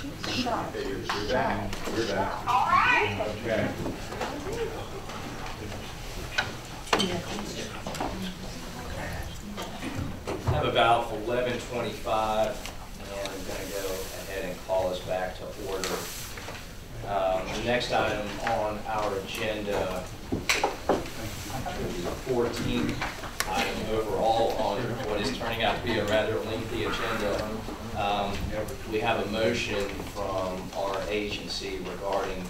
You're back. You're back. Okay. I have about 11:25, and I'm going to go ahead and call us back to order. The next item on our agenda is the 14th item overall on what is turning out to be a rather lengthy agenda. We have a motion from our agency regarding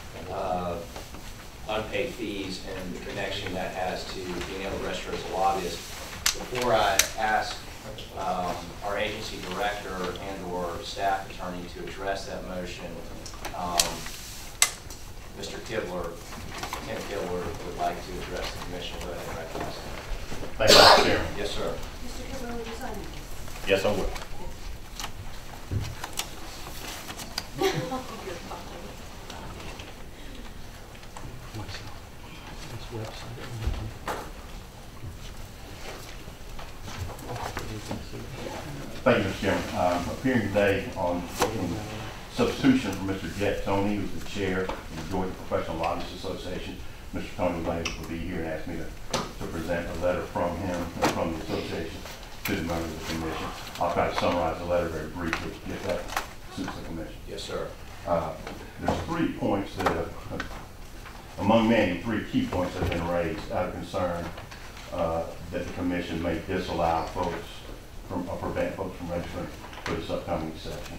unpaid fees and the connection that has to being able to register as a lobbyist. Before I ask our agency director and/or staff attorney to address that motion, Mr. Kibler, Ken Kibler, would like to address the commission. Go ahead and recognize him. Thank you, Mr. Chairman. Yes, sir. Mr. Kibler, will you sign it? Yes, I will. Thank you, Mr. Chairman. I'm appearing today in substitution for Mr. Jet Tony, who's the chair of the Georgia Professional Lobbyists Association. Mr. Tony was unable to be here and asked me to present a letter from him and from the association to the members of the commission. I'll try to summarize the letter very briefly if that suits the commission. Yes, sir. There's 3 points that have, among many, 3 key points that have been raised out of concern that the commission may disallow folks from, or prevent folks from registering for this upcoming session.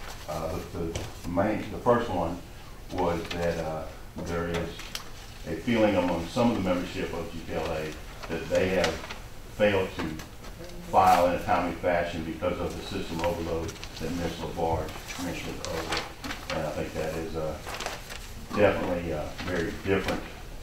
The first one was that there is a feeling among some of the membership of GPLA that they have failed to file in a timely fashion because of the system overload that Ms. LaBarge mentioned earlier. And I think that is definitely a very different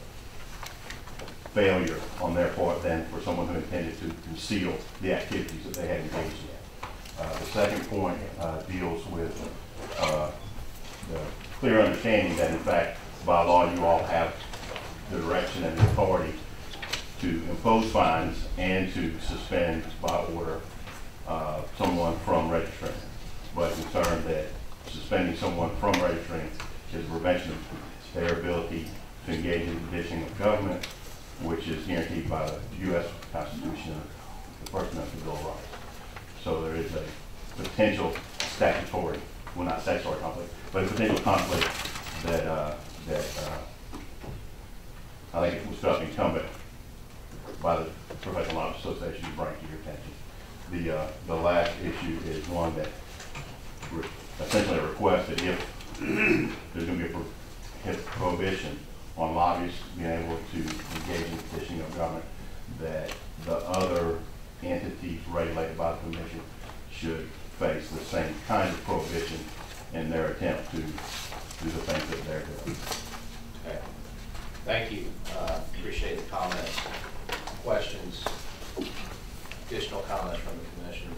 failure on their part than for someone who intended to conceal the activities that they had engaged in. The second point deals with the clear understanding that, in fact, by law, you all have the direction and the authority to impose fines and to suspend by order someone from registering. But concerned that suspending someone from registering is a prevention of their ability to engage in the conditioning of government, which is guaranteed by the U.S. Constitution and the First Amendment Bill of Rights. So there is a potential statutory, well, not statutory conflict, but a potential conflict that I think it was felt incumbent by the Professional Lobbyists Association to bring to your attention. The last issue is one that essentially a request that if there's going to be a prohibition on lobbyists being able to engage in the petitioning of government, that the other entities regulated by the commission should face the same kind of prohibition in their attempt to do the things that they're doing. Okay. Thank you. Appreciate the comments. Questions? Additional comments from the commission?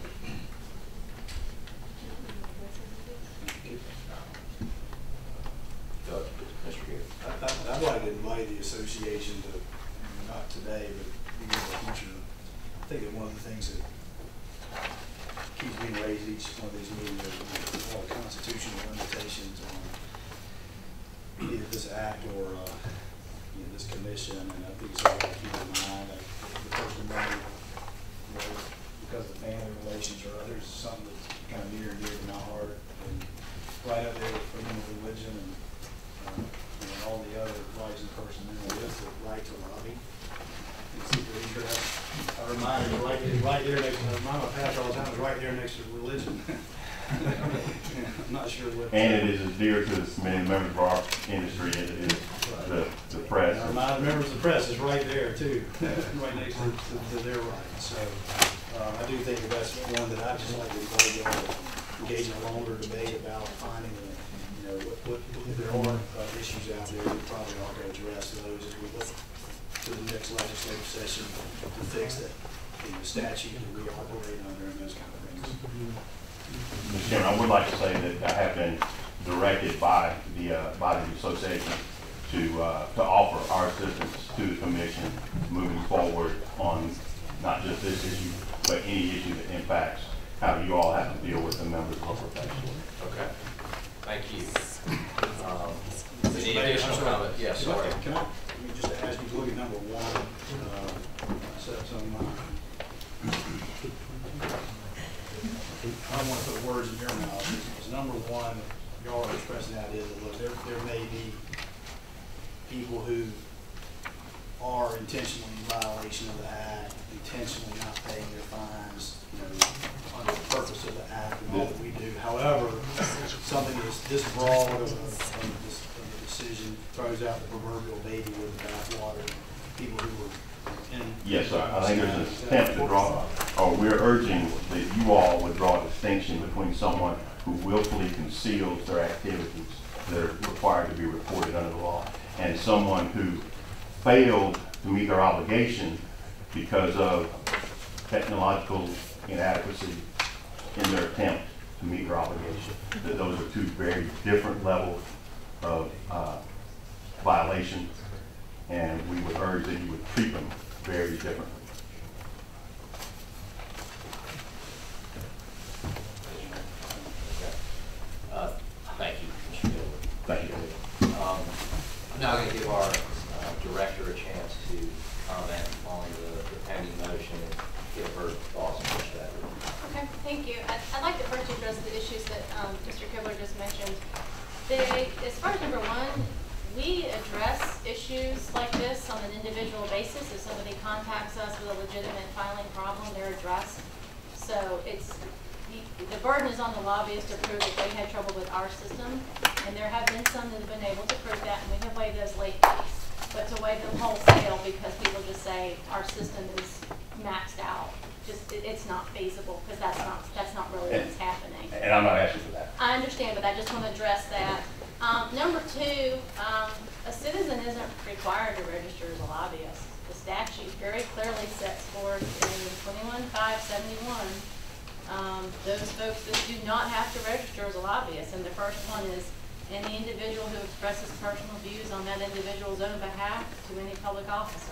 Go, Mr. Gear. I'd like to invite the association to, not today, but in the future. I think that one of the things that keeps being raised each one of these meetings are all constitutional limitations on either this act or this commission, and I think it's all to keep in mind. Like the First Amendment, because of family relations or others, is something that's kind of near and dear to my heart, and right up there with freedom of religion and all the other rights of the First Amendment is the right to lobby. I remind you, right there next to, I remind my pastor all the time, it's right there next to religion. I'm not sure what. And it is as dear to many members of our industry as it is the press. I remind members of the press is right there too, right next to their rights. So I do think that that's one that I just like to engage in a longer debate about finding what if there are issues out there, we probably ought to address those as we look to the next legislative session to fix that statute that we operate under and those kind of things. Mr. Chairman, I would like to say that I have been directed by the association to offer our assistance to the commission moving forward on not just this issue, but any issue that impacts how you all have to deal with the members of our profession. Okay. words in your mouth. Is number one, y'all are expressing the idea that, look, there may be people who are intentionally in violation of the act, intentionally not paying their fines, you know, under the purpose of the act and all that we do. However, something that's this broad of a decision throws out the proverbial baby with the bathwater. People who were in. Yes, sir. I think there's an attempt to draw, or we're urging that you all would draw a distinction between someone who willfully conceals their activities that are required to be reported under the law and someone who failed to meet their obligation because of technological inadequacy in their attempt to meet their obligation. That those are two very different levels of violation, and we would urge that you would treat them very differently. Thank you, Mr. Gilbert. Thank you. I'm now going to give our director a chance to comment on the pending motion and give her thoughts and perspective. Okay, thank you. I'd like to first address the issues that Mr. Kibler just mentioned. As far as number one, we address issues like this on an individual basis. If somebody contacts us with a legitimate filing problem, they're addressed. So the burden is on the lobbyists to prove that they had trouble with our system, and there have been some that have been able to prove that, and we have waived those late fees. But to waive them wholesale because people just say our system is maxed out, it's not feasible, because that's not really what's happening. And I'm not asking for that. I understand, but I just want to address that. Number two, a citizen isn't required to register as a lobbyist. The statute very clearly sets forth in 21-571 those folks that do not have to register as a lobbyist. And the first one is any individual who expresses personal views on that individual's own behalf to any public officer.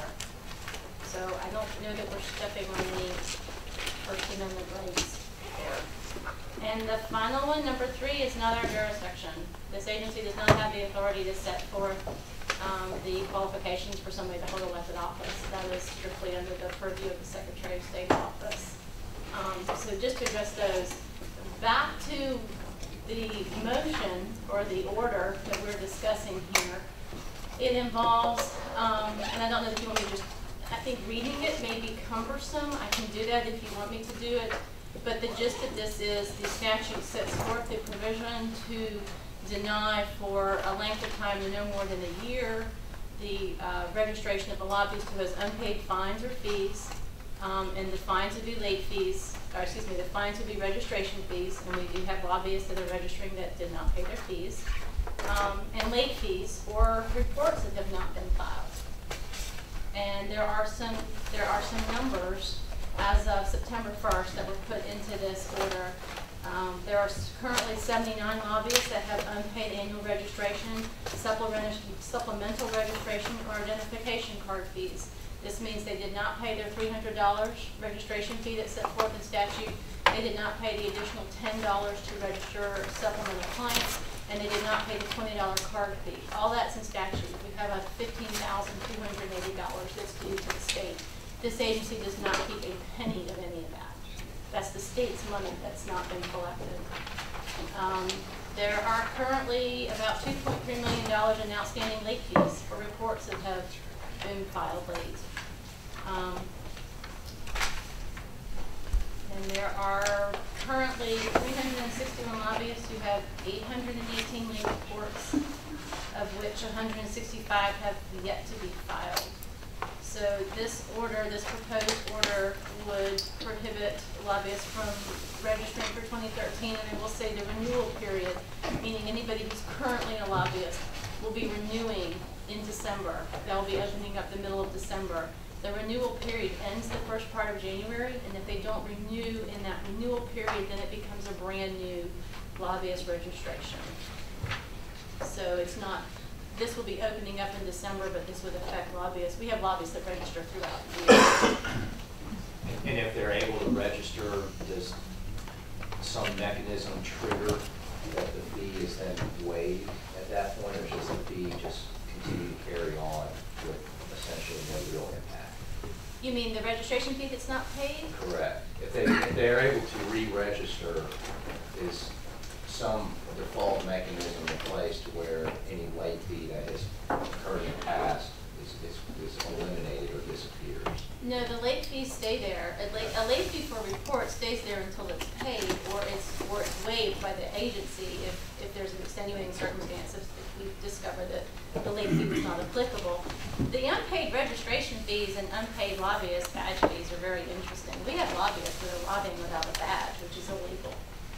So I don't know that we're stepping on any First Amendment rights there. And the final one, number three, is not our jurisdiction. This agency does not have the authority to set forth the qualifications for somebody to hold elected office. That is strictly under the purview of the Secretary of State office. So just to address those, back to the motion or the order that we're discussing here. It involves, and I don't know if you want me to just, I think reading it may be cumbersome. I can do that if you want me to do it. But the gist of this is the statute sets forth the provision to deny for a length of time of no more than a year the registration of a lobbyist who has unpaid fines or fees, and the fines would be late fees, or excuse me, the fines would be registration fees, and we do have lobbyists that are registering that did not pay their fees, and late fees or reports that have not been filed. And there are some numbers as of September 1st that were put into this order. There are currently 79 lobbyists that have unpaid annual registration, supplemental registration, or identification card fees. This means they did not pay their $300 registration fee that's set forth in statute. They did not pay the additional $10 to register supplemental clients, and they did not pay the $20 card fee. All that's in statute. We have about $15,280 that's due to the state. This agency does not keep a penny of any of that. That's the state's money that's not been collected. There are currently about $2.3 million in outstanding late fees for reports that have been filed late. And there are currently 361 lobbyists who have 818 late reports, of which 165 have yet to be filed. So this order, this proposed order, would prohibit lobbyists from registering for 2013, and I will say the renewal period, meaning anybody who's currently a lobbyist will be renewing in December. They'll be opening up the middle of December. The renewal period ends the first part of January, and if they don't renew in that renewal period, then it becomes a brand new lobbyist registration. So it's not, this will be opening up in December, but this would affect lobbyists. We have lobbyists that register throughout the year. And if they're able to register, does some mechanism trigger that the fee is then waived at that point, or does the fee just continue to carry on with essentially no real impact? You mean the registration fee that's not paid? Correct. If they're able to re-register, is some default mechanism in place to where any late fee that has occurred in the past is eliminated or disappears. No, the late fees stay there. A late fee for a report stays there until it's paid or it's waived by the agency if there's an extenuating circumstance, if we discover that the late fee was not applicable. The unpaid registration fees and unpaid lobbyist badge fees are very interesting. We have lobbyists that are lobbying without a badge, which is illegal.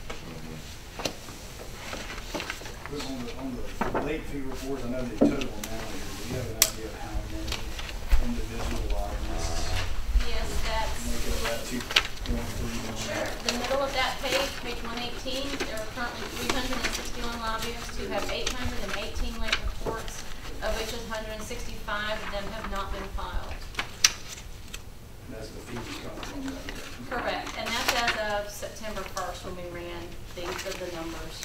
On the late fee reports, I know the total amount here. Do you have an idea of how many individual lobbyists Yes, that's make up that 2.3 million? sure. The middle of that page, page 118, there are currently 361 lobbyists who have 818 late reports, of which 165 of them have not been filed. That's the fees coming from that. Correct, and that's as of September 1st when we ran these of the numbers.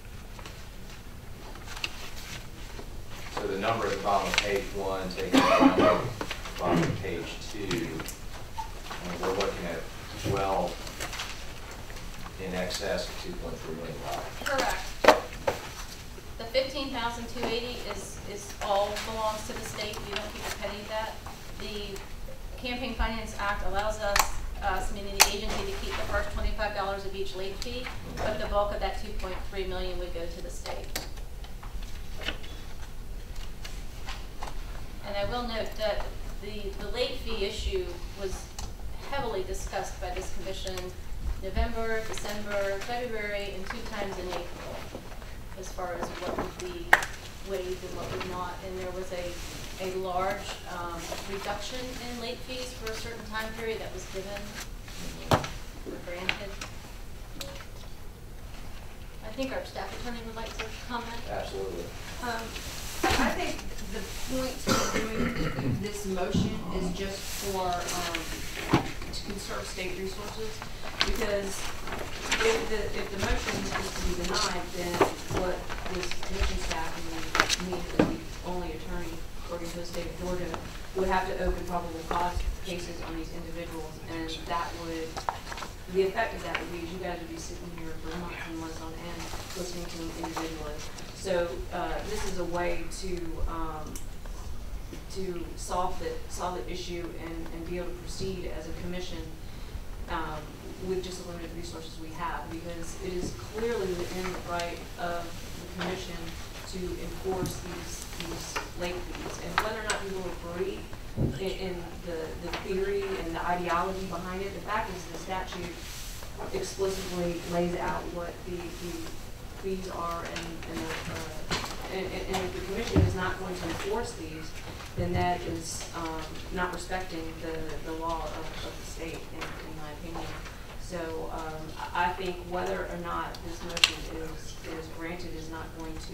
So the number at the bottom of page 1, taking the number at the bottom of page 2, and we're looking at 12 in excess of $2.3 million. Correct. The $15,280 is all belongs to the state. You don't keep a penny of that. The Campaign Finance Act allows us, meaning the agency, to keep the first $25 of each late fee, but the bulk of that $2.3 million would go to the state. And I will note that the late fee issue was heavily discussed by this commission November, December, February, and 2 times in April, as far as what would be waived and what would not. And there was a large reduction in late fees for a certain time period that was given or granted. I think our staff attorney would like to comment. Absolutely. I think the point of doing this motion is just for to conserve state resources, because if the motion is to be denied, then what this commission staff and me, the only attorney according to the state of Georgia, would have to open probable cause cases on these individuals, and that would, the effect of that would be you guys would be sitting here for months and months on end listening to them individually. So this is a way to solve the issue and be able to proceed as a commission with just the limited resources we have, because it is clearly within the right of the commission to enforce these late fees. And whether or not people agree in the theory and the ideology behind it, the fact is the statute explicitly lays out what the fees are, and if the commission is not going to enforce these, then that is not respecting the law of the state, in my opinion. So I think whether or not this motion is granted is not going to,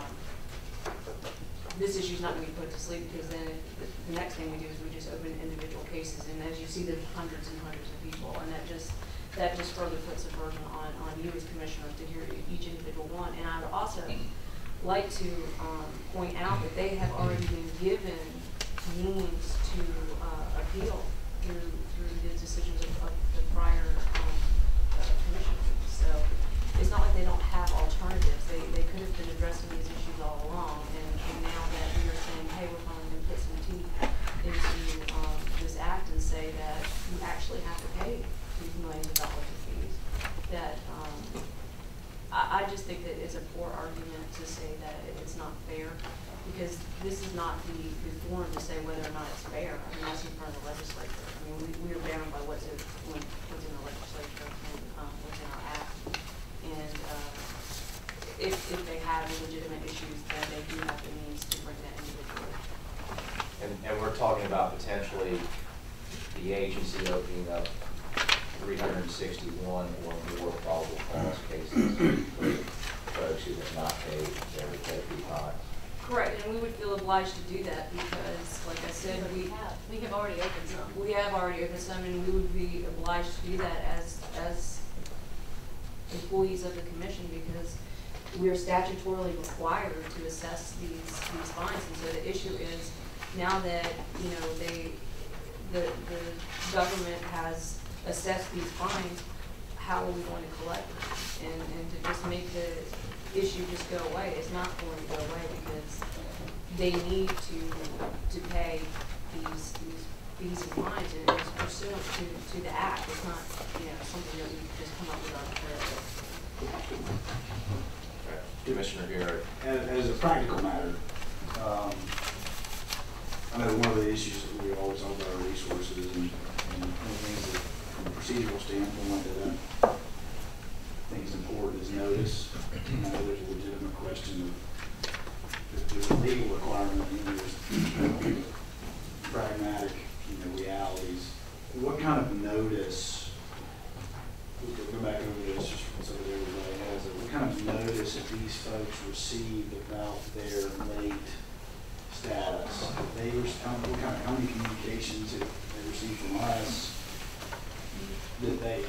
this issue is not going to be put to sleep, because then the next thing we do is we just open individual cases, and as you see, there's hundreds and hundreds of people, and that just further puts a burden on you as commissioners to hear each individual one. And I would also like to point out that they have already been given means to appeal through the decisions of the prior commissioners. So it's not like they don't have alternatives. They could have been addressing these issues all along, and now that we are saying, hey, we're finally going to put some teeth into this act and say that you actually have to pay these millions of dollars of fees, that I just think that it's a poor argument to say that it's not fair, because this is not the forum to say whether or not it's fair. I mean, that's in front of the legislature. I mean, we are bound by what's in the legislature and what's in our act. And if they have legitimate issues, then they do have the means to bring that individual. And we're talking about potentially the agency opening up 361 or more probable cause cases for folks who have not paid their late fee fines. Correct, and we would feel obliged to do that because, like I said, we have already opened some. We have already opened some, and we would be obliged to do that as employees of the commission, because we are statutorily required to assess these fines. And so the issue is, now that the government has assessed these fines, how are we going to collect them? and to just make the issue just go away is not going to go away, because they need to pay these fees and fines, and it's pursuant to the act. It's not, something that we just come up with arbitrarily. Commissioner Garrett. As a practical matter, I know one of the issues that we always talk about are resources, and one of the things that, from a procedural standpoint, that I think is important is notice. I know there's a legitimate question of if there's a legal requirement, and there's pragmatic, realities. What kind of notice? We'll go back over this just so that everybody has it. What kind of notice have these folks received about their late status? How many communications have they received from us that they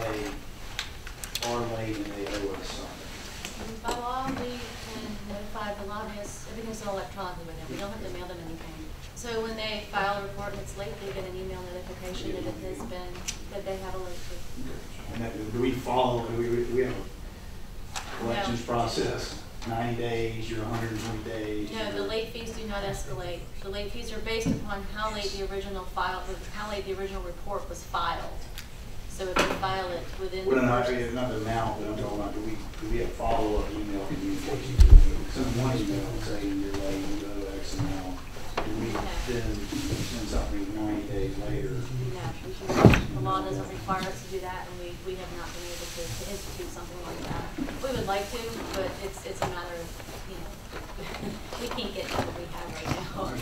are late and they owe us something? By law, we can notify the lobbyists. Everything's all electronically with them. We don't have to mail them anything. So when they file a report and it's late, they get an email notification that it has been, that they have a late fee. And that, do we follow, do we have a collections process? 90 days, you're 120 days? No, the late fees do not escalate. The late fees are based upon how late the original report was filed. So if they file it within well, not the amount, but I'm talking about, do we have follow-up email communication? Send one email saying you're late, you owe X amount. Do we then send something 90 days later? No, the law doesn't require us to do that, and we have not been able to institute something like that. We would like to, but it's a matter of, we can't get what we have right now.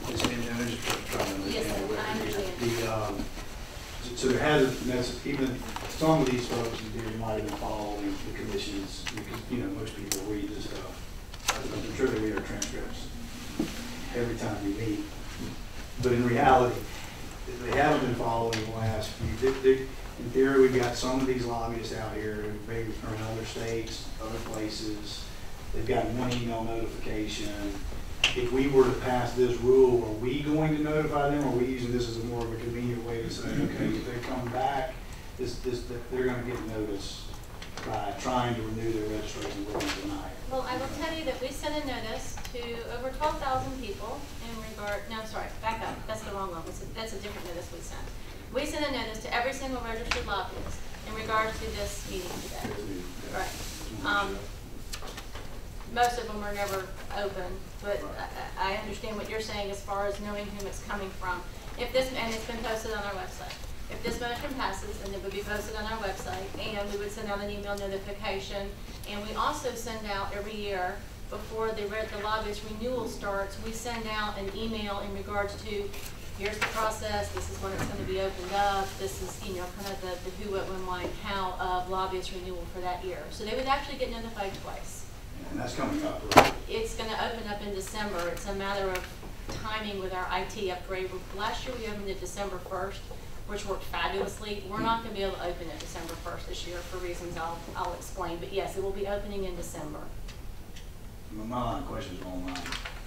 Yes, I understand. So there hasn't, even some of these folks in theory might have been following the commissions, because, most people read this stuff. I'm sure they read our transcripts every time we meet. But in reality, they haven't been following the last few. In theory, we've got some of these lobbyists out here, maybe from other states, other places. They've gotten one email notification. If we were to pass this rule, are we going to notify them, or are we using this as a more of a convenient way to say, okay, if they come back, they're going to get notice by trying to renew their registration and we're going to deny it? Well, I will tell you that we sent a notice to over 12,000 people back up. That's the wrong one. That's a different notice we sent. We sent a notice to every single registered lobbyist in regards to this meeting today. Right. Most of them are never open, but I understand what you're saying as far as knowing whom it's coming from. And it's been posted on our website. If this motion passes, then it would be posted on our website, and we would send out an email notification. And we also send out every year, before the lobbyist renewal starts, we send out an email in regards to, here's the process, this is when it's going to be opened up, this is, kind of the who, what, when, why, and how of lobbyist renewal for that year. So they would actually get notified twice. And that's coming up, right? It's going to open up in December. It's a matter of timing with our IT upgrade. Last year we opened it December 1st, which worked fabulously. We're not going to be able to open it December 1st this year for reasons I'll explain. But yes, it will be opening in December. My line of questions are online.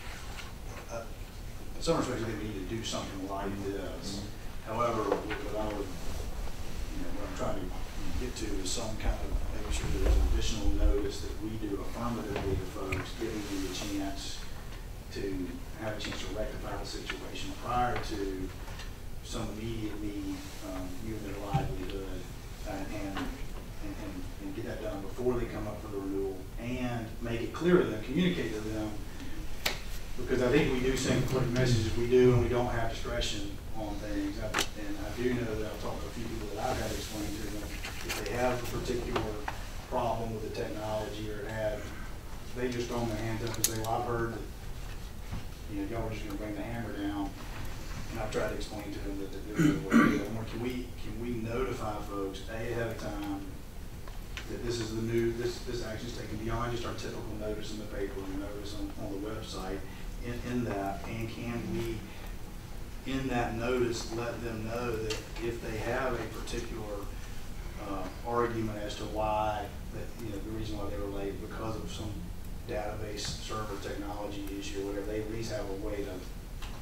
In some respects, they need to do something like this. However, what I'm trying to get to is some kind of making sure there's additional notice that we do affirmatively to folks, giving them the chance to have a chance to rectify the situation prior to some immediate need, even their livelihood, and get that done before they come up for the renewal, and make it clear to them, communicate to them, because I think we do send clear messages, we do, and we don't have discretion on things. And I do know that I've talked to a few people that I've had to explain to them, if they have a particular problem with the technology or they just throw their hands up and say, well, I've heard that y'all are just going to bring the hammer down. And I've tried to explain to them that there's a way to do it. Can we notify folks ahead of time that this is this action is taken beyond just our typical notice in the paper and notice on the website in that, and can we in that notice let them know that if they have a particular argument as to why the reason why they were late because of some database server technology issue or whatever, they at least have a way to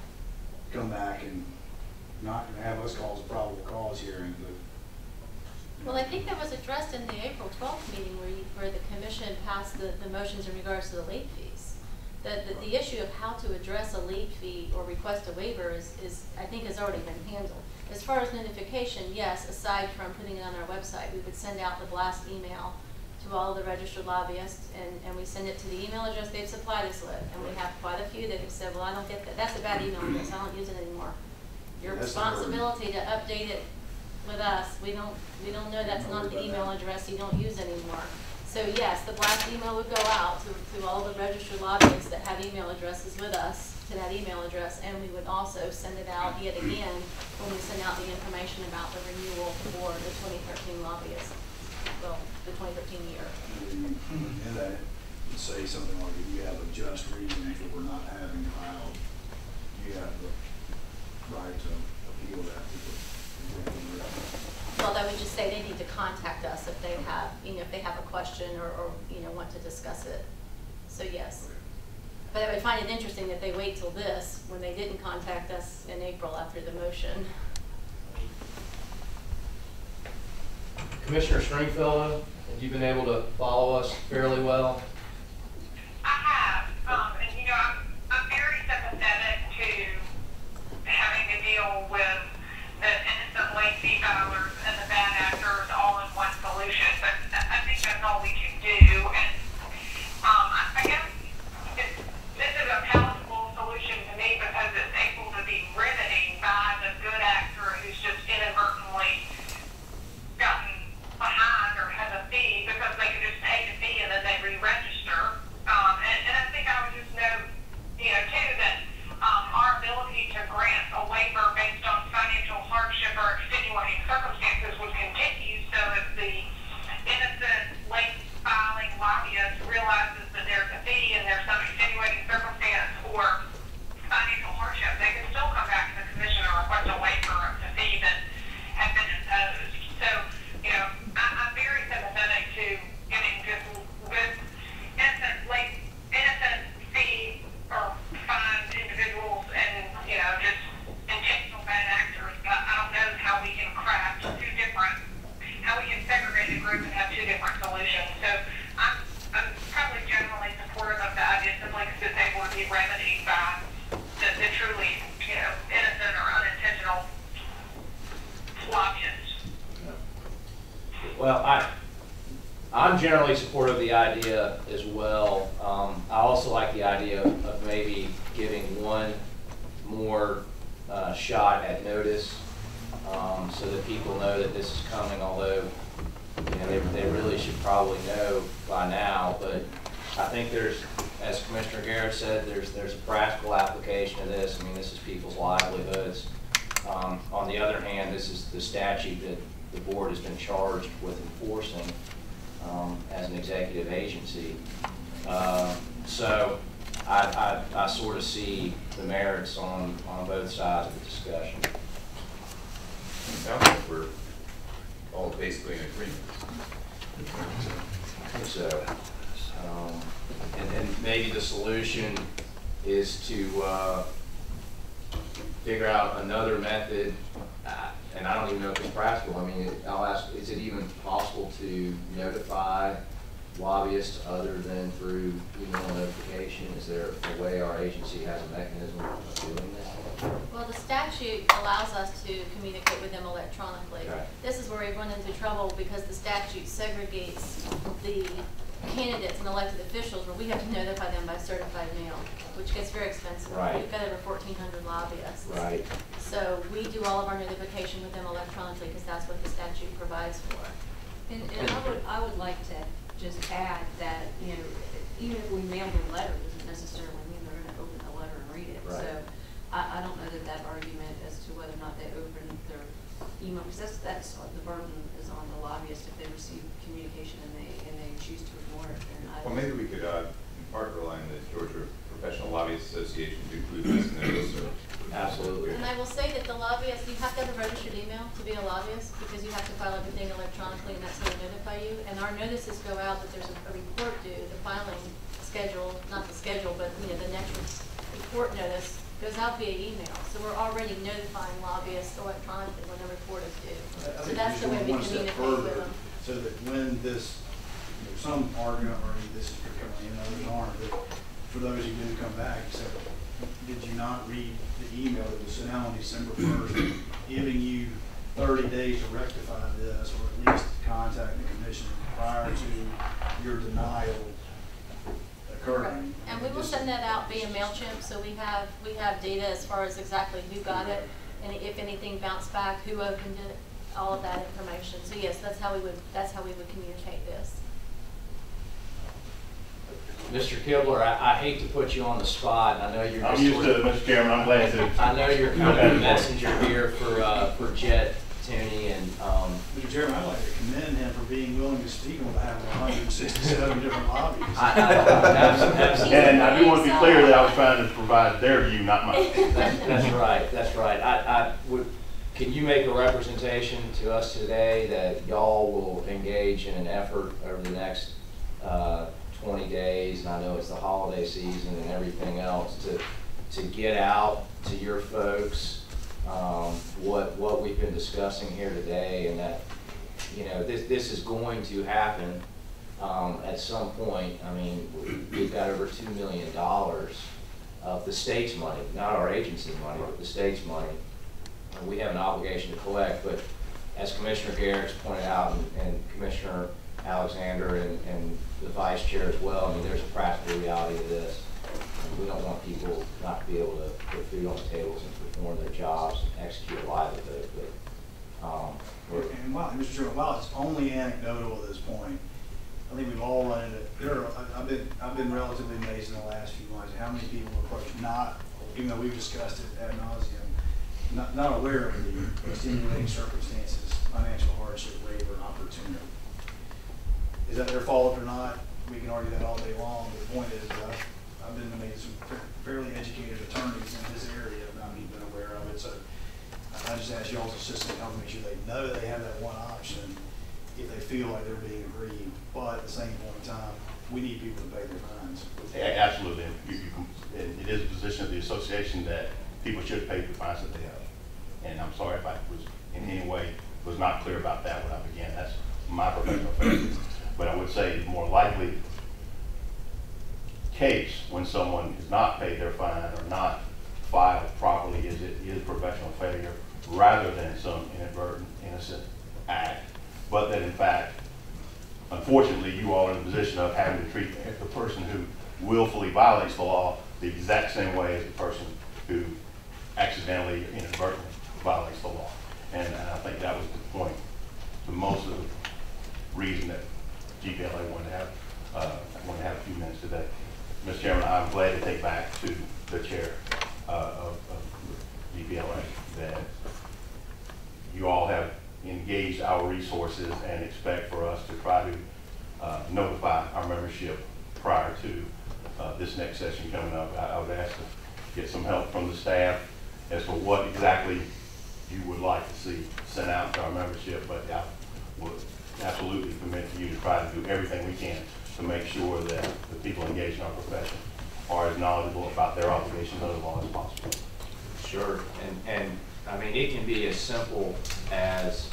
come back and not have us cause a probable cause hearing, but Well, I think that was addressed in the April 12th meeting where the commission passed the motions in regards to the late fees. The issue of how to address a late fee or request a waiver is I think has already been handled. As far as notification, yes, aside from putting it on our website, we would send out the blast email to all of the registered lobbyists, and we send it to the email address they've supplied us with. And we have quite a few that have said, well, I don't get that. That's a bad email address. I don't use it anymore. Your responsibility to update it with us. We don't know that's not the email address you don't use anymore. So yes, the blast email would go out to all the registered lobbyists that have email addresses with us to that email address, and we would also send it out yet again when we send out the information about the renewal for the 2013 lobbyists. Well, the 2013 year. And that would say something like, if you have a just reason for not having filed, you have the right to appeal that to the executive director. Well, that would just say they need to contact us if they have, if they have a question or want to discuss it. So yes. But I would find it interesting that they wait till this when they didn't contact us in April after the motion. Commissioner Stringfellow, have you been able to follow us fairly well? I have, and I'm very sympathetic to having to deal with the innocent late fee filers and the bad actors all in one solution, but I think that's all we can do. And I guess this is a palatable solution to me because it's able to be riveting by the good actor who's just inadvertently gotten behind or has a fee because they can just pay the fee and then they re-register. And I think I would just note, too, that our ability to grant a waiver based on financial hardship or extenuating circumstances would continue. So if the innocent late filing lobbyist realizes that there's a fee and there's some extenuating circumstance or financial hardship, they can still come back to the commission and request a waiver of the fee that had been imposed. So, I'm very sympathetic to getting good innocent fee or fined individuals and, just intentional bad actors. But I don't know how we can craft how we can segregate a group and have two different solutions. So I'm probably generally supportive of the idea simply because it's able to be remedied by the truly, innocent or unintentional lobbyists. Well, I'm generally supportive of the idea as well. I also like the idea of maybe giving one more shot at notice so that people know that this is coming, although they really should probably know by now. But I think there's, as Commissioner Garrett said, there's a practical application of this. I mean, this is people's livelihoods. On the other hand, this is the statute that the board has been charged with enforcing as an executive agency. So I sort of see the merits on both sides of the discussion. It sounds like we're all basically in agreement. So, and maybe the solution is to figure out another method, and I don't even know if it's practical. I mean, I'll ask, is it even possible to notify lobbyists other than through email notification? Is there a way our agency has a mechanism of doing that? Well, the statute allows us to communicate with them electronically. Okay. This is where we run into trouble because the statute segregates the candidates and elected officials where we have to notify them by certified mail, which gets very expensive. Right. We've got over 1,400 lobbyists. Right. So we do all of our notification with them electronically because that's what the statute provides for. And I would like to just add that, even if we mailed a letter, doesn't necessarily mean they're going to open the letter and read it. Right. So I don't know that argument as to whether or not they open their email, because that's the burden is on the lobbyist if they receive communication and they choose to ignore it. Well, maybe we could, in part, rely on the Georgia Professional Lobbyists Association to include this in their list. Absolutely. And I will say that the lobbyists, you have to have a registered email to be a lobbyist because you have to file everything electronically and that's how they notify you. And our notices go out that there's a report due, the filing schedule, not the schedule, but the next report notice goes out via email. So we're already notifying lobbyists electronically when the report is due. I So think that's the we way should we go one step communicate further, with them. so that when this, some argument, or this is becoming, others aren't, but for those who do come back, you said, did you not read the email that was sent out on December 1st, giving you 30 days to rectify this, or at least contact the commission prior to your denial occurring? And we will send that out via MailChimp, so we have data as far as exactly who got it, and if anything bounced back, who opened it, all of that information. So yes, that's how we would communicate this. Mr. Kibler, I hate to put you on the spot. I know you're I'm just used to it, Mr. Chairman. I'm glad to. I know you're kind of a messenger here for Jet, Tony, and Mr. Chairman, I'd like to commend him for being willing to speak on behalf of 167 different lobbyists. absolutely. And I do want to be clear that I was trying to provide their view, not mine. That's right. That's right. I would. Can you make a representation to us today that y'all will engage in an effort over the next 20 days, and I know it's the holiday season and everything else, to get out to your folks what we've been discussing here today, and that, you know, this is going to happen at some point. I mean, we've got over $2 million of the state's money, not our agency money, but the state's money. We have an obligation to collect, but as Commissioner Garrett's pointed out, and Commissioner Alexander and the Vice Chair as well, I mean, there's a practical reality to this. And we don't want people not to be able to put food on the tables and perform their jobs and execute a livelihood. But, And while, Mr. Chairman, while it's only anecdotal at this point, I think we've all run into, I've been relatively amazed in the last few months how many people approach not, even though we've discussed it ad nauseum, not aware of the extenuating circumstances, financial hardship, waiver, opportunity. Is that their fault or not? We can argue that all day long, but the point is that I've been amazed some fairly educated attorneys in this area have not even been aware of it. So I just ask y'all's assistance to help make sure they know they have that one option if they feel like they're being aggrieved. But at the same point in time, we need people to pay their fines. Yeah, absolutely. It is a position of the association that people should pay the fines that they have. And I'm sorry if I was in any way was not clear about that when I began. That's my professional failure. But I would say the more likely case when someone is not paid their fine or not filed properly is it is professional failure rather than some inadvertent, innocent act. But that in fact, unfortunately, you all are in the position of having to treat the person who willfully violates the law the exact same way as the person who accidentally, inadvertently violates the law. And I think that was the point, the most of the reason that GPLA wanted to have a few minutes today. Mr. Chairman, I'm glad to take back to the chair of GPLA that you all have engaged our resources and expect for us to try to notify our membership prior to this next session coming up. I would ask to get some help from the staff as to what exactly you would like to see sent out to our membership, but I would absolutely commit to you to try to do everything we can to make sure that the people engaged in our profession are as knowledgeable about their obligations under the law as possible. sure, and I mean, it can be as simple as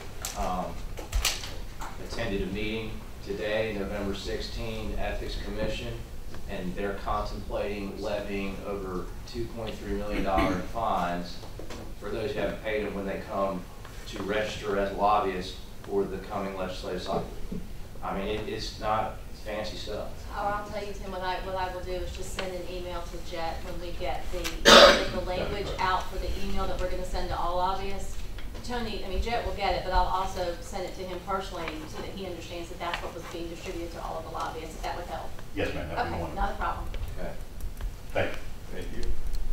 attended a meeting today, November 16, Ethics Commission, and they're contemplating levying over $2.3 million in fines for those who haven't paid them when they come to register as lobbyists for the coming legislative cycle. I mean, it's not fancy stuff. I'll tell you, Tim, what I will do is just send an email to Jet when we get the language out for the email that we're going to send to all lobbyists. Tony, I mean, Jet will get it, but I'll also send it to him personally so that he understands that that's what was being distributed to all of the lobbyists, if that would help. Yes, ma'am. That'd be Okay, wonderful. not a problem. Okay. Thank you. Thank you.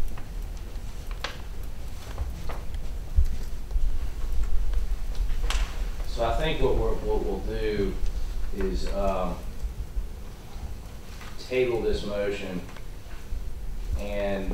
So I think what we'll do is table this motion and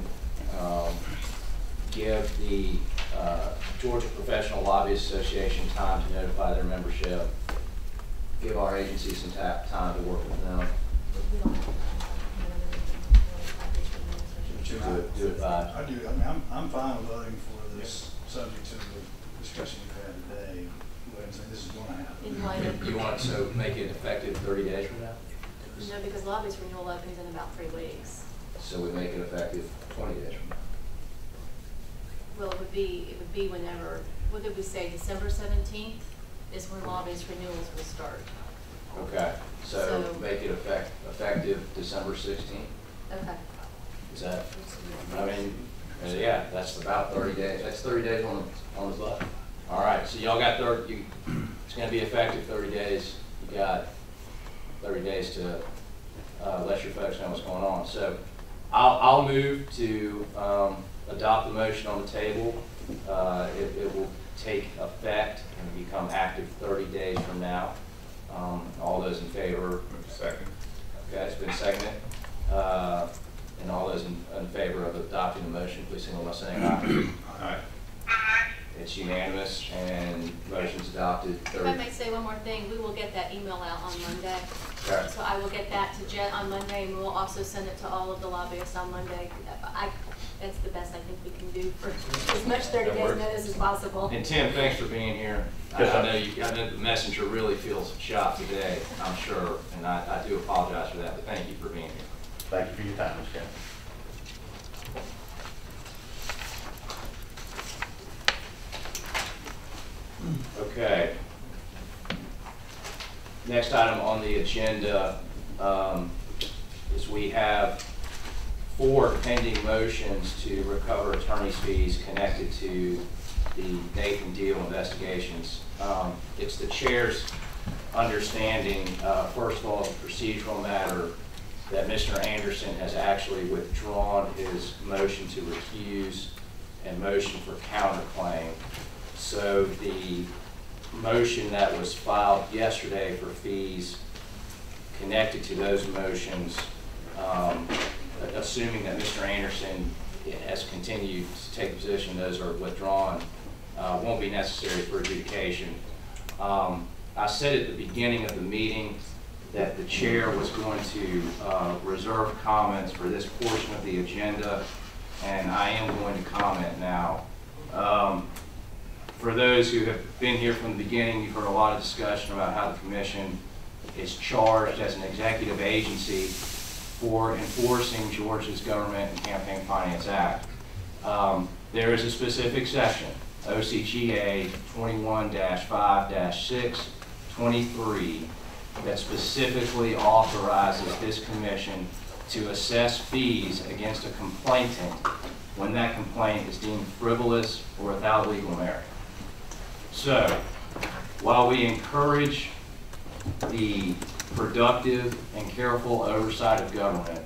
give the Georgia Professional Lobbyists Association time to notify their membership, give our agency some time to work with them. Do it by I do. I mean, I'm fine with voting for this, subject to the discussion we've had today. Go ahead and say this is going to happen. In light of, You want to make it effective 30 days from now? no, because lobbyist renewal opens in about 3 weeks. So we make it effective 20 days from now. Well, it would be whenever, what did we say, December 17th is when lobbyist renewals will start. Okay, so make it effective December 16th? Okay. Is that, I mean, yeah, that's about 30 days. That's 30 days on the button. All right, so y'all got 30, it's gonna be effective 30 days. You got 30 days to let your folks know what's going on. So I'll move to adopt the motion on the table. It will take effect and become active 30 days from now. All those in favor? Second. Okay, it's been seconded. And all those in favor of adopting the motion, please signal by saying aye. Aye. It's unanimous and motion's adopted. If I may say one more thing, we will get that email out on Monday. Okay. So I will get that to Jet on Monday, and we'll also send it to all of the lobbyists on Monday. That's the best I think we can do for as much 30 That days works. notice as possible. And Tim, thanks for being here. I know the messenger really feels shot today, I'm sure, and I do apologize for that, but thank you for being here. Thank you for your time, Mr. Chairman. Okay. Next item on the agenda is we have 4 pending motions to recover attorney's fees connected to the Nathan Deal investigations. It's the chair's understanding, first of all, as a procedural matter, that Mr. Anderson has actually withdrawn his motion to recuse and motion for counterclaim. So the motion that was filed yesterday for fees connected to those motions, assuming that Mr. Anderson has continued to take a position those are withdrawn, won't be necessary for adjudication. I said at the beginning of the meeting that the chair was going to reserve comments for this portion of the agenda, and I am going to comment now. For those who have been here from the beginning, you've heard a lot of discussion about how the commission is charged as an executive agency for enforcing Georgia's Government and Campaign Finance Act. There is a specific section, O.C.G.A. 21-5-623, that specifically authorizes this commission to assess fees against a complainant when that complaint is deemed frivolous or without legal merit. So, while we encourage the productive and careful oversight of government,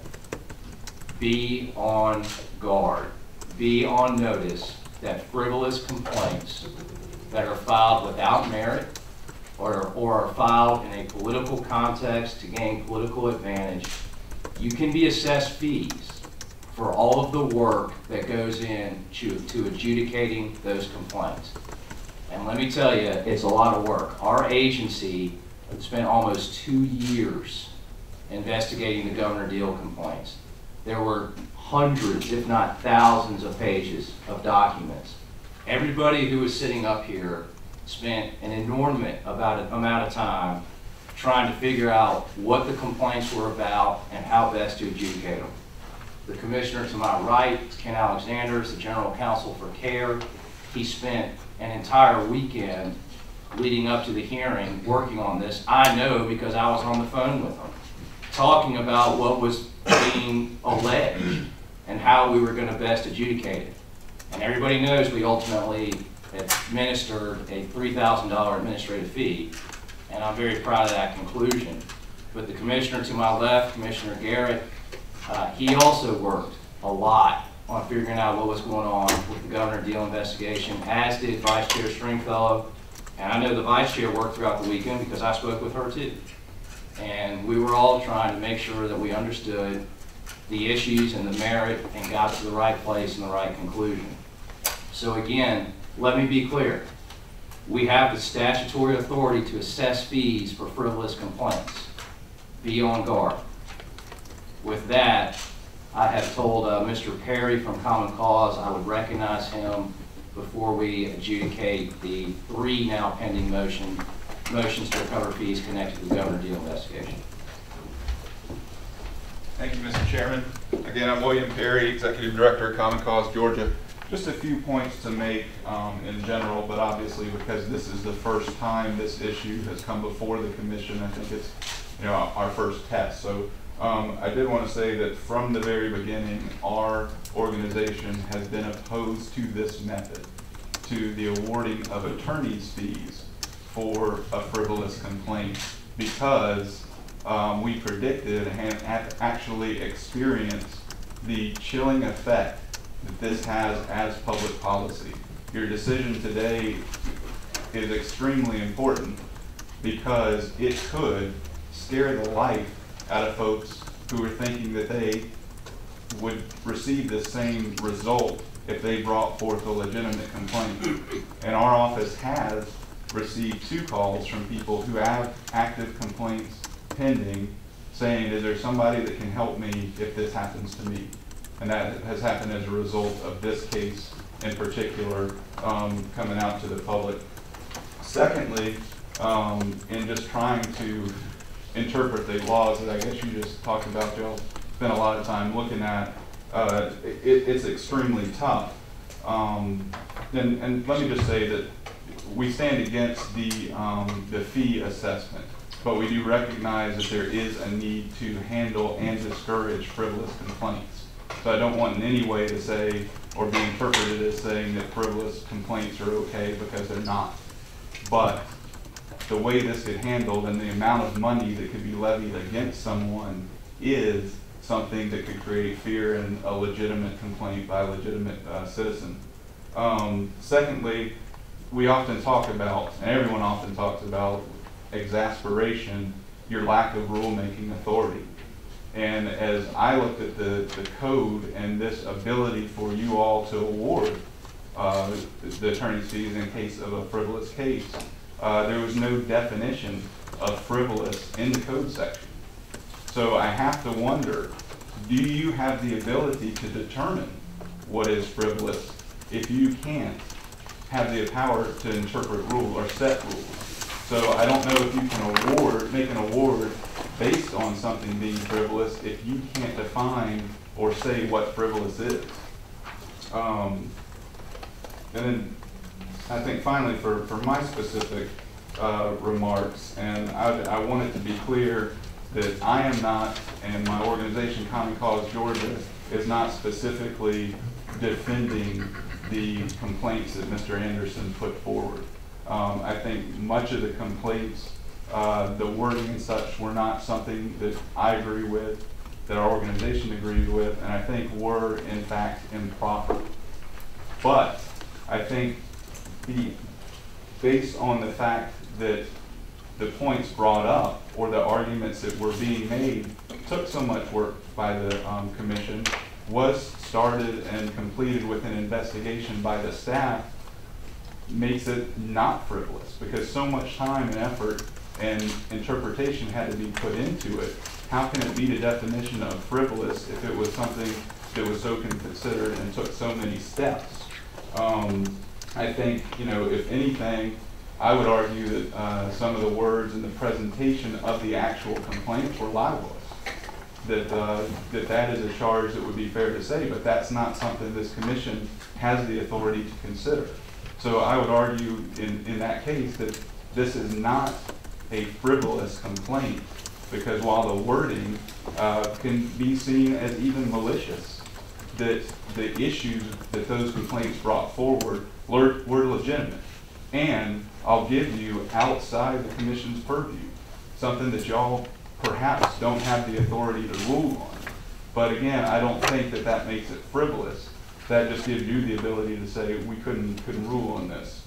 be on guard, be on notice that frivolous complaints that are filed without merit or are filed in a political context to gain political advantage, you can be assessed fees for all of the work that goes into adjudicating those complaints. And let me tell you, it's a lot of work. Our agency spent almost 2 years investigating the Governor Deal complaints. There were hundreds, if not thousands, of pages of documents. Everybody who was sitting up here spent an inordinate amount of time trying to figure out what the complaints were about and how best to adjudicate them. The commissioner to my right, Ken Alexander, is the general counsel for CARE. He spent an entire weekend leading up to the hearing working on this. I know because I was on the phone with him, talking about what was being alleged and how we were going to best adjudicate it. And everybody knows we ultimately administered a $3,000 administrative fee, and I'm very proud of that conclusion. But the commissioner to my left, Commissioner Garrett, he also worked a lot on figuring out what was going on with the Governor Deal investigation, as did Vice Chair Stringfellow. And I know the Vice Chair worked throughout the weekend because I spoke with her too. And we were all trying to make sure that we understood the issues and the merit and got to the right place and the right conclusion. So again, let me be clear. We have the statutory authority to assess fees for frivolous complaints. Be on guard. With that, I have told Mr. Perry from Common Cause I would recognize him before we adjudicate the 3 now pending motions to recover fees connected to the Gov't deal investigation. Thank you, Mr. Chairman. Again, I'm William Perry, Executive Director of Common Cause Georgia. Just a few points to make in general, but obviously because this is the first time this issue has come before the Commission, I think it's our first test. So I did want to say that from the very beginning, our organization has been opposed to this method, to the awarding of attorney's fees for a frivolous complaint, because we predicted and have actually experienced the chilling effect that this has as public policy. Your decision today is extremely important because it could scare the life out of folks who are thinking that they would receive the same result if they brought forth a legitimate complaint. And our office has received 2 calls from people who have active complaints pending, saying, is there somebody that can help me if this happens to me? And that has happened as a result of this case in particular coming out to the public. Secondly, in just trying to interpret the laws that I guess you just talked about, Joe, spent a lot of time looking at, it's extremely tough. And let me just say that we stand against the fee assessment, but we do recognize that there is a need to handle and discourage frivolous complaints. So I don't want in any way to say or be interpreted as saying that frivolous complaints are okay, because they're not. But the way this get handled and the amount of money that could be levied against someone is something that could create fear in a legitimate complaint by a legitimate citizen. Secondly, we often talk about, and everyone often talks about, exasperation, your lack of rulemaking authority. And as I looked at the code and this ability for you all to award the attorney's fees in case of a frivolous case, there was no definition of frivolous in the code section. So I have to wonder, do you have the ability to determine what is frivolous if you can't have the power to interpret rules or set rules? So I don't know if you can make an award based on something being frivolous if you can't define or say what frivolous is. And then I think finally for my specific remarks, and I want it to be clear that I am not, and my organization Common Cause Georgia is not specifically defending the complaints that Mr. Anderson put forward. I think much of the complaints, the wording and such, were not something that I agree with, that our organization agrees with, and I think were in fact improper. But I think based on the fact that the points brought up or the arguments that were being made took so much work by the commission, was started and completed with an investigation by the staff, makes it not frivolous, because so much time and effort and interpretation had to be put into it. How can it be the definition of frivolous if it was something that was so considered and took so many steps? I think, if anything, I would argue that some of the words in the presentation of the actual complaints were libelous. That is a charge that would be fair to say, but that's not something this commission has the authority to consider. So I would argue in that case that this is not a frivolous complaint, because while the wording can be seen as even malicious, that the issues that those complaints brought forward were legitimate. And I'll give you, outside the commission's purview, something that y'all perhaps don't have the authority to rule on. But again, I don't think that makes it frivolous. That just gives you the ability to say we couldn't rule on this.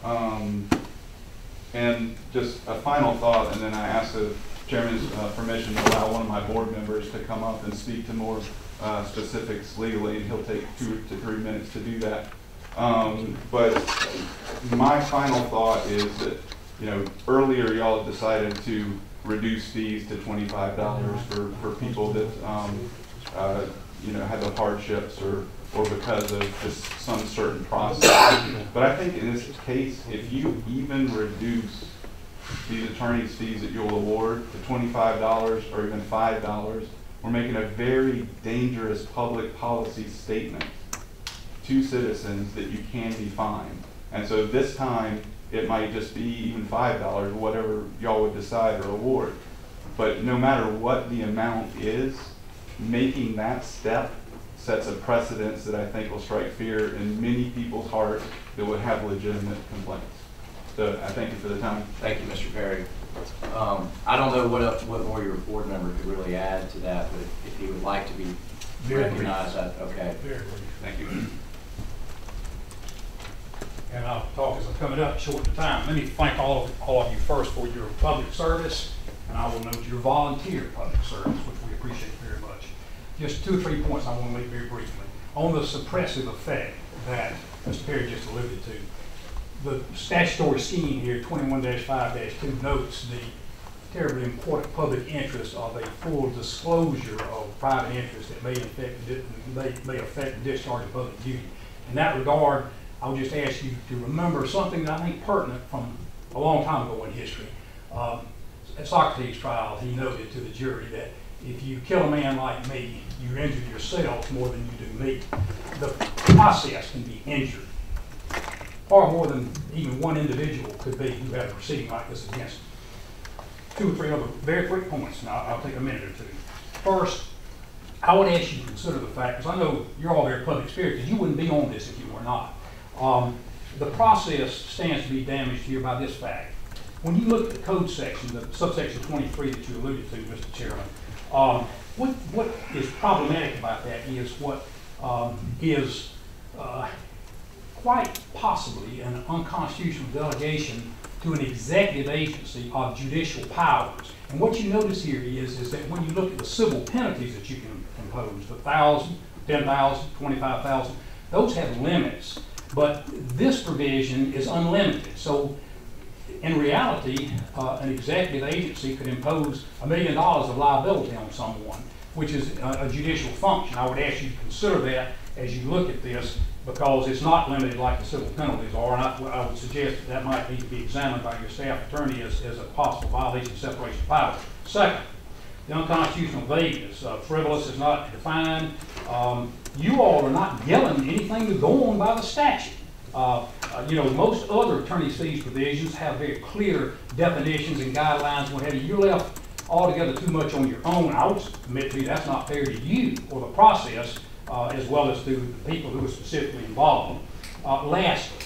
And just a final thought, and then I ask the chairman's permission to allow one of my board members to come up and speak to more specifics legally, and he'll take 2 to 3 minutes to do that. But my final thought is that, earlier y'all decided to reduce fees to $25 for people that you know, had the hardships or because of just some certain process. But I think in this case, if you even reduce these attorney's fees that you'll award to $25 or even $5, we're making a very dangerous public policy statement to citizens that you can be fined. And so this time, it might just be even $5, whatever y'all would decide or award. But no matter what the amount is, making that step sets a precedence that I think will strike fear in many people's hearts that would have legitimate complaints. So I thank you for the time. Thank you, Mr. Perry. I don't know what more your board member could really add to that, but if you would like to be recognized, okay. Very brief. Thank you. And I'll talk as I'm coming up short of time. Let me thank all of you first for your public service, and I will note your volunteer public service, which we appreciate very much. Just 2 or 3 points I want to make very briefly. On the suppressive effect that Mr. Perry just alluded to, the statutory scheme here, 21-5-2, notes the terribly important public interest of a full disclosure of private interest that may affect the discharge of public duty. In that regard, I would just ask you to remember something that I think pertinent from a long time ago in history. At Socrates' trial, he noted to the jury that if you kill a man like me, you injure yourself more than you do me. The process can be injured far more than even one individual could be who had a proceeding like this against him. 2 or 3 other very quick points, and I'll take a minute or two. First, I would ask you to consider the fact, because I know you're all very public spirited, you wouldn't be on this if you were not. The process stands to be damaged here by this fact. When you look at the code section, the subsection 23 that you alluded to, Mr. Chairman, what is problematic about that is what is quite possibly an unconstitutional delegation to an executive agency of judicial powers. And what you notice here is that when you look at the civil penalties that you can impose, the $1,000, $10,000, $25,000, those have limits. But this provision is unlimited. So in reality, an executive agency could impose $1 million of liability on someone, which is a judicial function. I would ask you to consider that as you look at this, because it's not limited like the civil penalties are, and I would suggest that might need to be examined by your staff attorney as a possible violation of separation of powers. Second, the unconstitutional vagueness. Frivolous is not defined. You all are not yelling anything to go on by the statute. You know, most other attorney's fees provisions have very clear definitions and guidelines, what have you. You're left altogether too much on your own. I would admit to you that's not fair to you or the process, as well as to the people who are specifically involved. Lastly,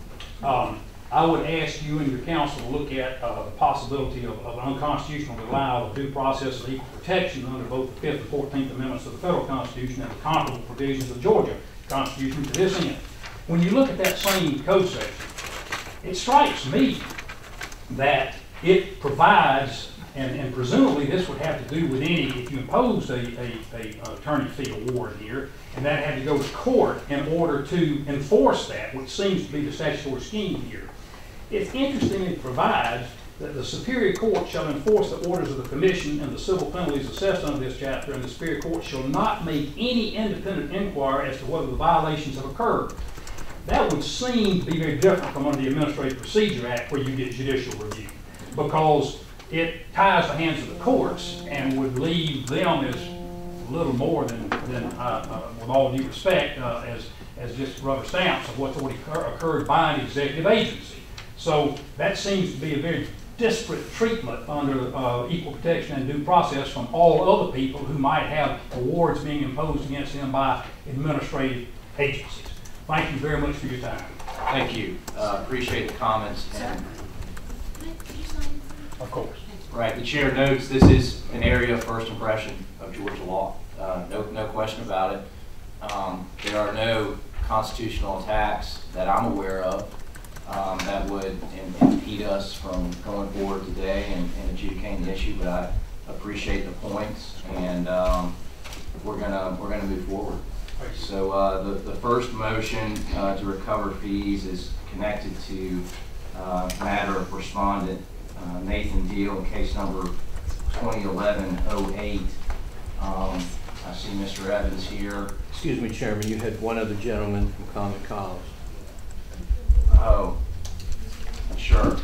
I would ask you and your counsel to look at the possibility of unconstitutional denial of due process of equal protection under both the 5th and 14th Amendments of the Federal Constitution and the comparable provisions of the Georgia Constitution to this end. When you look at that same code section, it strikes me that it provides, and presumably this would have to do with any, if you imposed a attorney fee award here, and that had to go to court in order to enforce that, which seems to be the statutory scheme here. It's interesting it provides that the Superior Court shall enforce the orders of the Commission and the civil penalties assessed under this chapter, and the Superior Court shall not make any independent inquiry as to whether the violations have occurred. That would seem to be very different from under the Administrative Procedure Act, where you get judicial review, because it ties the hands of the courts and would leave them as little more than with all due respect, as just rubber stamps of what's already occurred by an executive agency. So that seems to be a very disparate treatment under equal protection and due process from all other people who might have awards being imposed against them by administrative agencies. Thank you very much for your time. Thank you. Appreciate the comments. And of course. right, the chair notes this is an area of first impression of Georgia law. No question about it. There are no constitutional attacks that I'm aware of that would impede us from going forward today and adjudicating the issue, but I appreciate the points, and we're gonna move forward. So the first motion to recover fees is connected to matter of respondent Nathan Deal, case number 2011-08. I see Mr. Evans here. Excuse me, Chairman, you had one other gentleman from Common Cause. Oh, sure.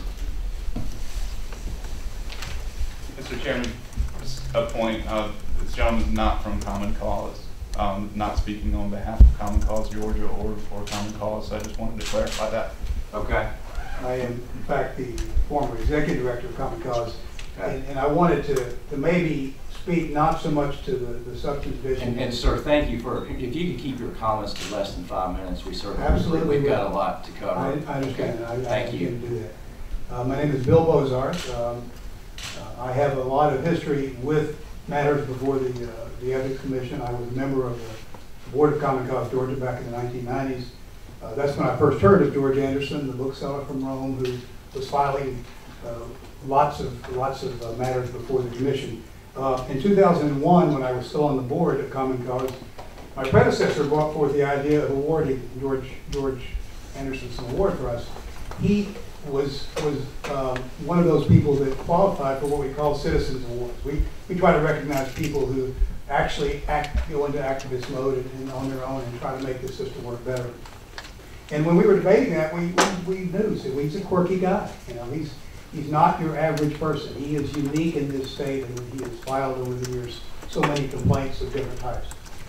Mr. Chairman, just a point. This gentleman's not from Common Cause, not speaking on behalf of Common Cause Georgia or Common Cause, so I just wanted to clarify that. Okay. I am, in fact, the former executive director of Common Cause, Okay. and I wanted to maybe speak not so much to the substance vision. And sir, thank you for, if you could keep your comments to less than 5 minutes, we certainly, Absolutely we've got a lot to cover. I understand. Okay. I Thank you. can do that. My name is Bill Bozarth. I have a lot of history with matters before the Ethics Commission. I was a member of the Board of Common Cause Georgia back in the 1990s. That's when I first heard of George Anderson, the bookseller from Rome, who was filing lots of matters before the commission. In 2001, when I was still on the board at Common Cause, my predecessor brought forth the idea of awarding George Anderson some award for us. He was one of those people that qualified for what we call citizens awards. We try to recognize people who actually go into activist mode and on their own and try to make the system work better. And when we were debating that, we knew so he's a quirky guy. You know, he's not your average person. He is unique in this state, and he has filed over the years so many complaints of different types.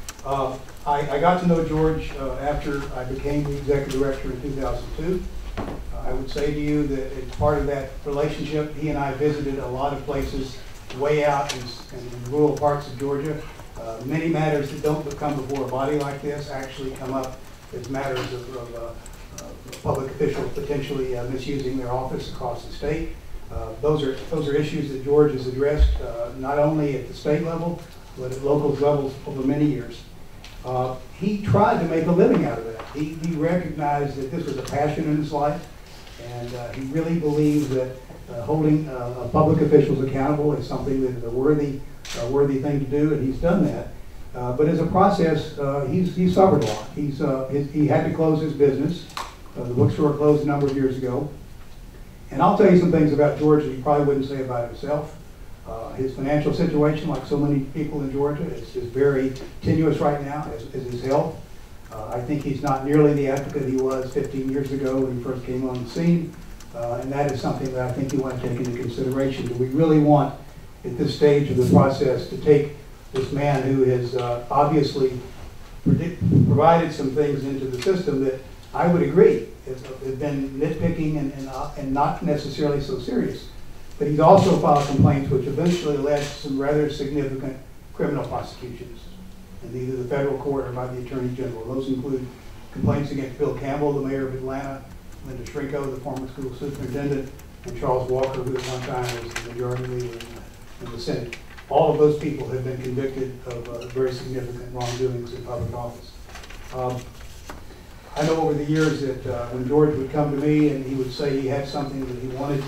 I got to know George after I became the executive director in 2002. I would say to you that as part of that relationship, he and I visited a lot of places way out in rural parts of Georgia. Many matters that don't come before a body like this actually come up as matters of public officials potentially misusing their office across the state. Those are issues that George has addressed not only at the state level, but at local levels over many years. He tried to make a living out of that. He recognized that this was a passion in his life, and he really believed that holding public officials accountable is something that is a worthy thing to do, and he's done that. But as a process, he's suffered a lot. He had to close his business. The bookstore closed a number of years ago. And I'll tell you some things about George that he probably wouldn't say about himself. His financial situation, like so many people in Georgia, is very tenuous right now, as his health. I think he's not nearly the advocate he was 15 years ago when he first came on the scene. And that is something that I think you want to take into consideration. Do we really want, at this stage of the process, to take this man who has obviously provided some things into the system that I would agree have been nitpicking and not necessarily so serious. But he's also filed complaints which eventually led to some rather significant criminal prosecutions in either the federal court or by the Attorney General. Those include complaints against Bill Campbell, the mayor of Atlanta, Linda Stringfellow, the former school superintendent, and Charles Walker, who at one time was the majority leader in the Senate. All of those people have been convicted of very significant wrongdoings in public office. I know over the years that when George would come to me and he would say he had something that he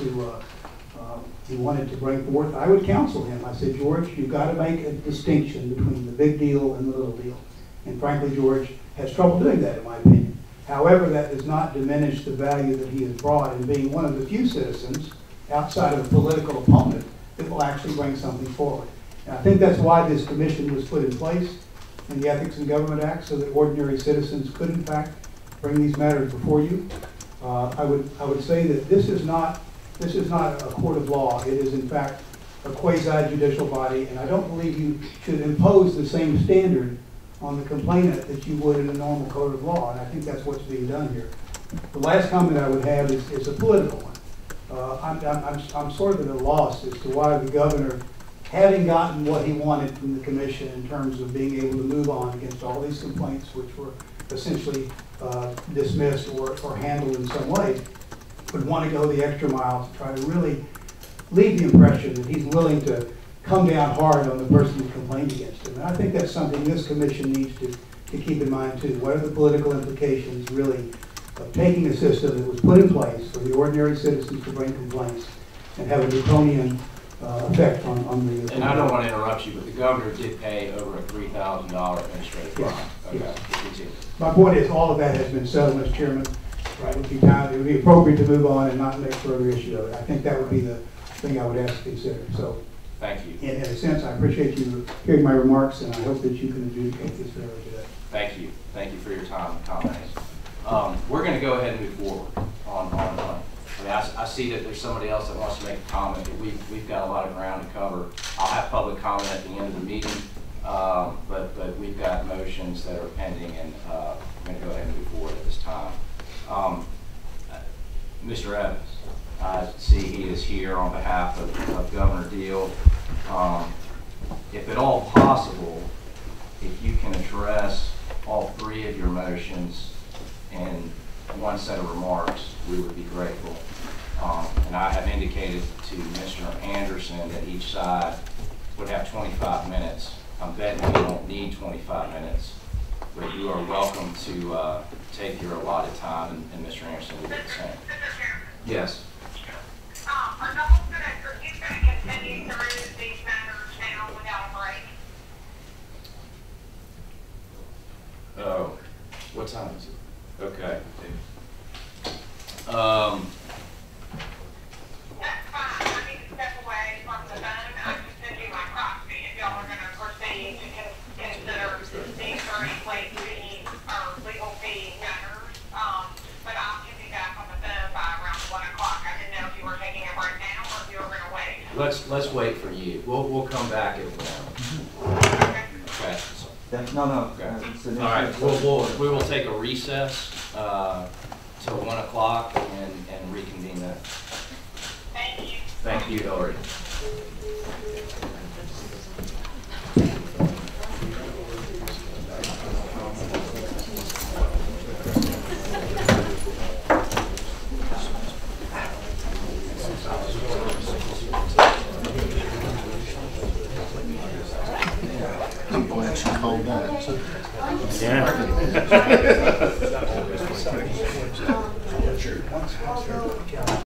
wanted to bring forth, I would counsel him. I said, George, you've got to make a distinction between the big deal and the little deal. And frankly, George has trouble doing that, in my opinion. However, that does not diminish the value that he has brought in being one of the few citizens outside of a political opponent that will actually bring something forward. And I think that's why this commission was put in place in the Ethics in Government Act, so that ordinary citizens could, in fact, bring these matters before you. I would say that this is not a court of law. It is, in fact, a quasi-judicial body, and I don't believe you should impose the same standard on the complainant that you would in a normal code of law, and I think that's what's being done here. The last comment I would have is a political one. I'm sort of at a loss as to why the governor, having gotten what he wanted from the commission in terms of being able to move on against all these complaints, which were essentially dismissed or handled in some way, would want to go the extra mile to try to really leave the impression that he's willing to come down hard on the person who complained against him. And I think that's something this commission needs to keep in mind too. What are the political implications really of taking a system that was put in place for the ordinary citizens to bring complaints and have a draconian effect on the... And I don't want to interrupt you, but the governor did pay over a $3,000 administrative fine. Yes. Okay. My point is all of that has been settled, Mr. Chairman. Right. It would be appropriate to move on and not make further issue of it. I think that would be the thing I would ask to consider. So Thank you. In a sense, I appreciate you hearing my remarks, and I hope that you can adjudicate this fairly today. Thank you. Thank you for your time and comments. We're going to go ahead and move forward on I mean, I see that there's somebody else that wants to make a comment, but we've got a lot of ground to cover. I'll have public comment at the end of the meeting, but we've got motions that are pending, and we're going to go ahead and move forward at this time. Mr. Evans, I see he is here on behalf of Governor Deal. If at all possible, if you can address all three of your motions in one set of remarks, we would be grateful. And I have indicated to Mr. Anderson that each side would have 25 minutes. I'm betting you don't need 25 minutes, but you are welcome to take your allotted time, and Mr. Anderson will do the same. Yes. Are you going to continue through these matters now without a break? Oh, what time is it? Okay. That's fine. I need to step away from the phone. I can send you my proxy if y'all are going to proceed to consider these attorney late fee or legal fee matters. But I can be back on the phone by around 1 o'clock. I didn't know if you were taking it right now or if you were going to wait. Let's wait for you. We'll come back at 1. Okay. Okay. No. Okay. All right. We will take a recess till 1 o'clock and reconvene that. Thank you. Thank you, Hillary. Yeah.